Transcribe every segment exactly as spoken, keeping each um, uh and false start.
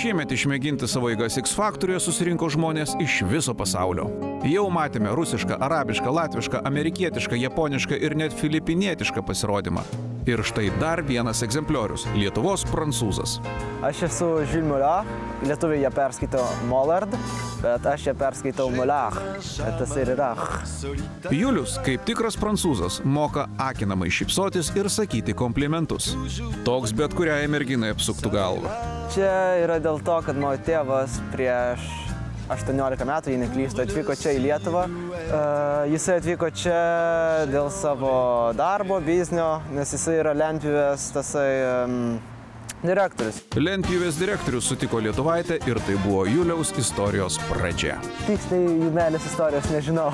Šiemet išmėginti savo jėgas X Factoriuje susirinko žmonės iš viso pasaulio. Jau matėme rusišką, arabišką, latvišką, amerikietišką, japonišką ir net filipinietišką pasirodymą. Ir štai dar vienas egzempliorius – Lietuvos prancūzas. Aš esu Jules Mollard, lietuviai ją perskaito Mollard, bet aš ją perskaitau Mollard, bet tas ir yra. Julius, kaip tikras prancūzas, moka akinamai šypsotis ir sakyti komplimentus. Toks bet kuriai merginai apsuktų galvą. Čia yra dėl to, kad mano tėvas prieš aštuoniolika metų, jei neklystu, atvyko čia į Lietuvą. Uh, jisai atvyko čia dėl savo darbo, biznio, nes jisai yra lentpjūvės tasai um, direktorius. Lentpjūvės direktorius sutiko lietuvaitę ir tai buvo Juliaus istorijos pradžia. Tiksliai jų meilės istorijos nežinau.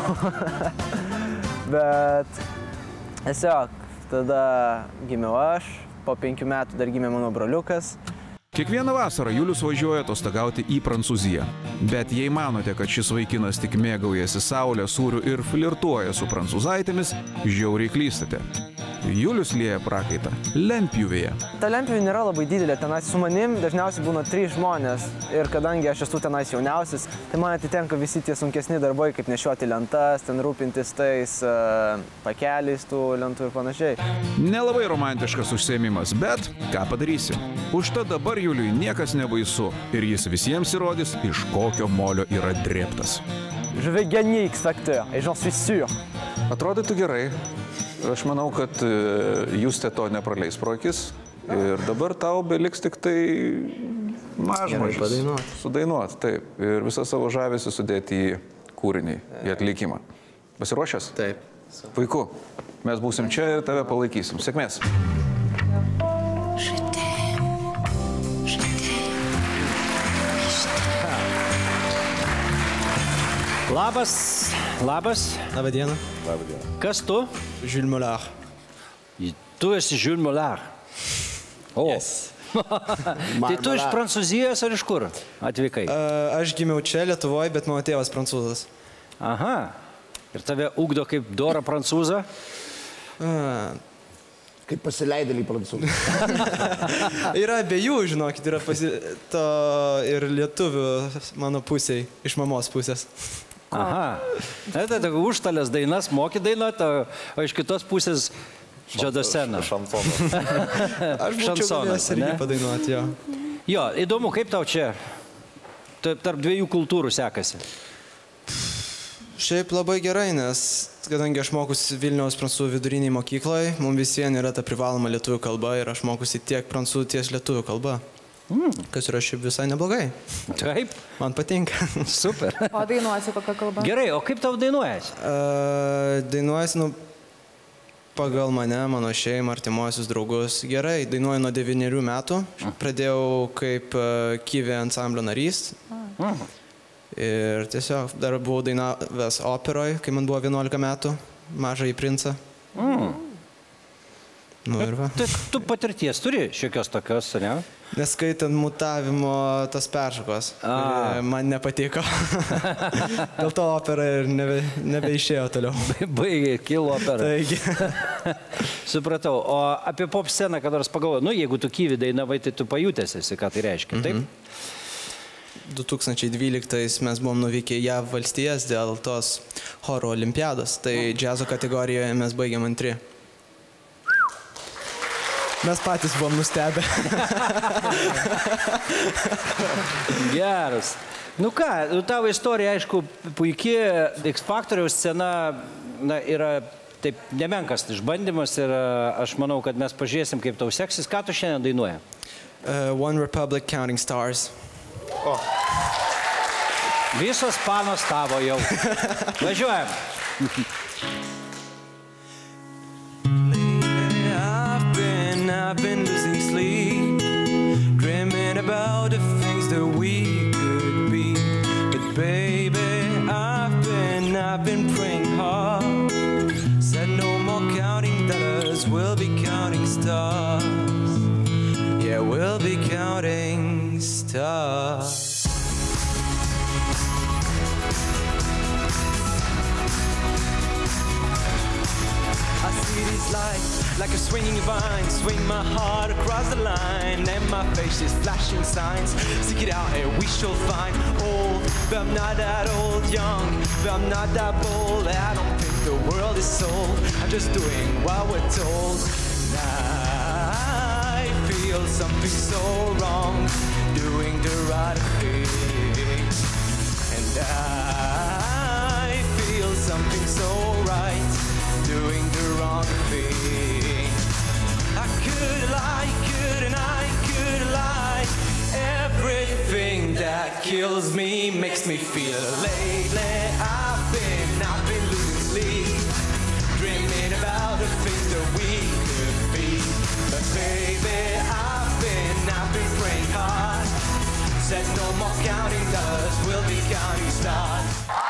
Bet tiesiog tada gimiau aš, po penkių metų dar gimė mano broliukas. Kiekvieną vasarą Julius važiuoja atostogauti į Prancūziją. Bet jei manote, kad šis vaikinas tik mėgaujasi saulę, sūriu ir flirtuoja su prancūzaitėmis, žiauriai klystate. Julius lieja prakaitą lentpjūvėje. Ta lentpjūvė nėra labai didelė, tenais su manim dažniausiai būna trys žmonės. Ir kadangi aš esu tenais jauniausias, tai man atitenka visi tie sunkesni darbai, kaip nešioti lentas, ten rūpintis tais uh, pakeliais tų lentų ir panašiai. Nelabai romantiškas užsiėmimas, bet ką padarysi? Užtat dabar Juliui niekas nebaisu ir jis visiems įrodys, iš kokio molio yra drėbtas. Je vais gagner X Factor, et j'en suis sûr. Atrodytų gerai. Aš manau, kad Justė to nepraleis pro akis ir dabar tau beliks tik tai mažmažis. Sudainuot, taip. Ir visą savo žavesį sudėti į kūrinį, į atlikimą. Pasiruošęs? Taip. Puiku. Mes būsim čia ir tave palaikysim. Sėkmės. Labas, labas. Labą dieną. Labą dieną. Kas tu? Jules Mollard. Tu esi Jules Mollard. O. Yes. Tai tu iš Prancūzijos ar iš kur atvykai? Uh, aš gimiau čia, Lietuvoje, bet mano tėvas prancūzas. Aha. Ir tave ugdo kaip dorą prancūzą? Uh. Kaip pasileidėlį prancūzų. Yra abiejų, žinokit, yra pasi... to ir lietuvių mano pusėj, iš mamos pusės. Aha. Tai tai užtalės dainas, moki dainuot, o iš kitos pusės džodosena. Šansonas. Aš būčiau galėjęs irgi padainuoti, jo. Jo, įdomu, kaip tau čia tarp dviejų kultūrų sekasi? Šiaip labai gerai, nes kadangi aš mokusi Vilniaus prancūzų viduriniai mokykloje, mums visiems yra ta privaloma lietuvių kalba ir aš mokusi tiek prancūzų, tiek lietuvių kalba. Mm. Kas yra šiaip visai neblogai. Taip. Man patinka. Super. O dainuosi kokią kalbą? Gerai, o kaip tau dainuojasi? Uh, dainuojasi, nu, pagal mane, mano šeimą, artimuosius draugus. Gerai, dainuoju nuo devynerių metų. Pradėjau kaip uh, Kyvi ansamblio narys. Mm. Ir tiesiog dar buvau dainavęs operoj, kai man buvo vienuolika metų, Mažąjį princą. Mm. Nu ir va. Tu, tu patirties turi šiokios tokios, ne? Neskaitant mutavimo tos peršakos, man nepatiko. Dėl to opera ir nebe, nebeišėjo toliau. Baigė, kilo opera. Taigi. Supratau. O apie pop sceną, kad nors pagalvoju, nu jeigu tu Kyvi dainavai, tai tu pajutęs esi, ką tai reiškia, taip? Mm-hmm. du tūkstančiai dvyliktais mes buvom nuvykę į JAV valstijas dėl tos choro olimpiados, tai džiazo kategorijoje mes baigėm antri. Mes patys buvom nustebę. Geras. Nu ką, tavo istorija, aišku, puikiai, X Factoriaus scena na, yra taip nemenkas išbandymas ir aš manau, kad mes pažiūrėsim, kaip tau seksis. Ką tu šiandien dainuoji? Uh, One Republic Counting Stars. O. Visos panos tavo jau. Važiuojam. I've been losing sleep, dreaming about the things that we could be. But baby, I've been, I've been praying hard. Said no more counting dollars, we'll be counting stars. Yeah, we'll be counting stars. I city's lights like a swinging vine. Swing my heart across the line, and my face is flashing signs. Seek it out and we shall find. Old, but I'm not that old. Young, but I'm not that bold. I don't think the world is sold. I'm just doing what we're told. I feel something so wrong, doing the right thing. And I feel something so right, doing the wrong thing. I could lie, couldn't I, could lie. Everything that kills me makes me feel. Lately I've been, I've been losing sleep, dreaming about the things that we could be. But baby, I've been, I've been praying hard. Said no more counting dollars, we'll be counting stars.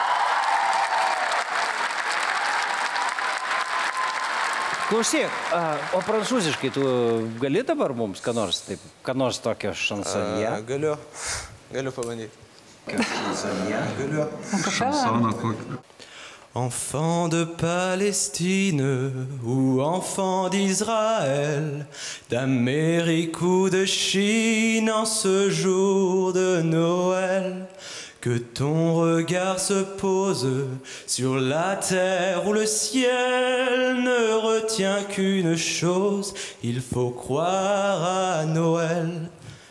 Klausyk, o prancūziškai tu gali dabar mums ką nors, taip, ką nors tokio šansonje? Galiu, galiu pabandyti. Šansonje? Galiu. Šansoną kokį. Enfant de Palestine ou enfant d'Israël, d'Amérique ou de Chine en ce jour de Noël, que ton regard se pose sur la terre ou le ciel ne retient qu'une chose, il faut croire à Noël.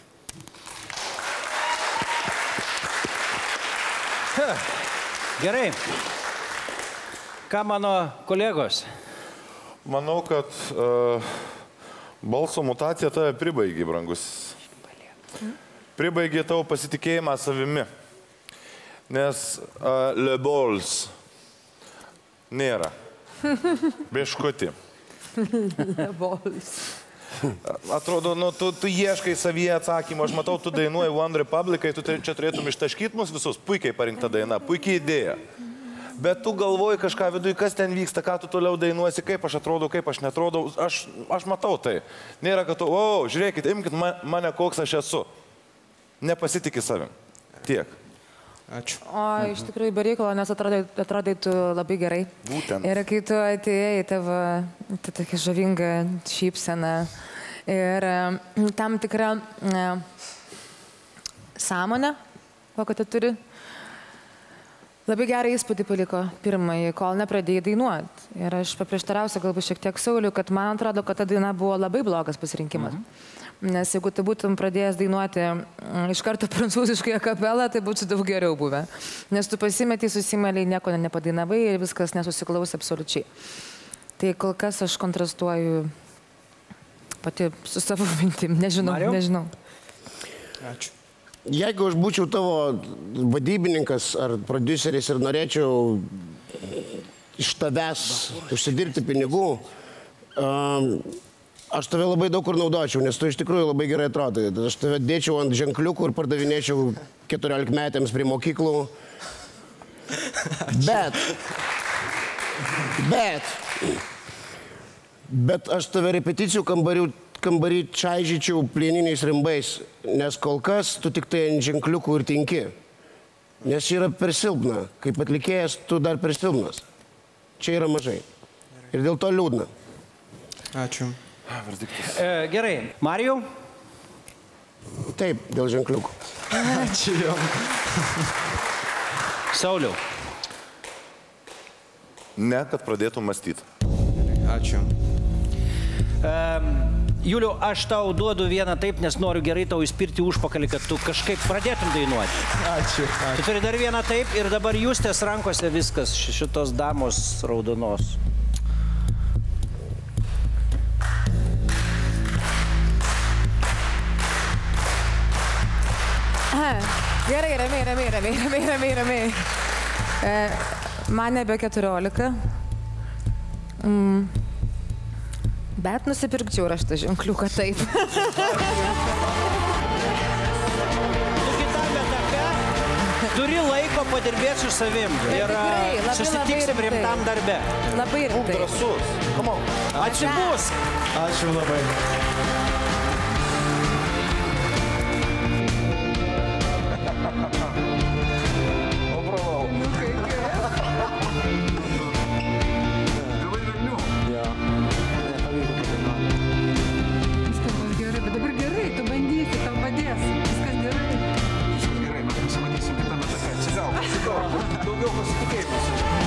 Gerai. Ką mano kolegos? Manau, kad uh, balso mutacija tave pribaigė, brangus. Pribaigė tavo pasitikėjimą savimi. Nes uh, le bols nėra. Bieškutį. Le bols. Atrodo, nu, tu, tu ieškai savyje atsakymą. Aš matau, tu dainuoji One Republic, tu čia turėtum ištaškyti mus visus. Puikiai parinkta daina, puikiai idėja. Bet tu galvoji kažką viduje, kas ten vyksta, ką tu toliau dainuosi, kaip aš atrodau, kaip aš netrodau. Aš, aš matau tai. Nėra, kad tu, o, žiūrėkit, imkit mane, koks aš esu. Nepasitikė savim. Tiek. Ačiū. O iš tikrųjų be reikalo, nes atrodai, atrodai tu labai gerai. Būtent. Ir kai tu atėjai į tavo tokia žavinga šypsena ir tam tikra ne, sąmonė, kokią tu turi, labai gerą įspūdį paliko pirmąjį, kol nepradėjai dainuoti. Ir aš paprieštarausiu galbūt šiek tiek Sauliui, kad man atrodo, kad ta daina buvo labai blogas pasirinkimas. Mhm. Nes jeigu tu būtum pradėjęs dainuoti iš karto prancūziškai akapelą, tai būtų daug geriau buvę. Nes tu pasimetei, susimeliai, nieko nepadainavai ir viskas nesusiklausė absoliučiai. Tai kol kas aš kontrastuoju pati su savo mintim. Nežinau, Mario? Nežinau. Ačiū. Jeigu aš būčiau tavo vadybininkas ar prodiuseris ir norėčiau iš tavęs užsidirbti pinigų, um, aš tave labai daug kur naudočiau, nes tu iš tikrųjų labai gerai atrodai. Aš tave dėčiau ant ženkliukų ir pardavinėčiau keturiolikmetėms prie mokyklų. Bet, bet, bet aš tave repeticijų kambarių kambarį čaižyčiau plieniniais rimbais, nes kol kas tu tik tai ant ženkliukų ir tinki. Nes čia yra per silpna. Kaip atlikėjas, tu dar per silpnas. Čia yra mažai. Ir dėl to liūdna. Ačiū. E, gerai. Marijau? Taip, dėl ženkliukų. Ačiū jom. Sauliau? Ne, kad pradėtų mąstyti. Ačiū. Um, Juliau, aš tau duodu vieną taip, nes noriu gerai tau įspirti užpakalį, kad tu kažkaip pradėtum dainuoti. Ačiū. Ačiū. Tu turi dar vieną taip ir dabar Justės rankose viskas šitos damos raudonos. Aha, gerai, ramiai, ramiai, ramiai, ramiai, ramiai, ramiai. E, man nebe keturiolika. Mm. Bet nusipirkčiau raštą ženkliuką taip. Tu kitame etape turi laiko padirbėti su savim ir susitiksim rimtam darbe. Labai rimtai. Drąsus. Atsibusk. Ačiū labai. O, bravo. Nu, kaip gerai. Gavai velnių. pasitikėjimas.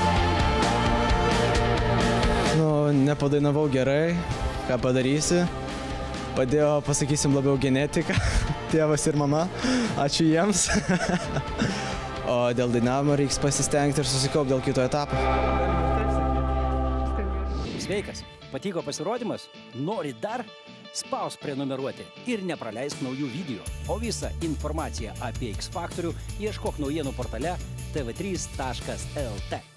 Nu, nepadainavau gerai, ką padarysi. Padėjo, pasakysim, labiau genetika, tėvas ir mama. Ačiū jiems. O dėl dainavimo reiks pasistengti ir susikaupti dėl kito etapo. Sveikas, patiko pasirodymas? Nori dar? Spausk prenumeruoti ir nepraleisk naujų video. O visą informaciją apie X Faktorių ieškok naujienų portale t v trys taškas l t.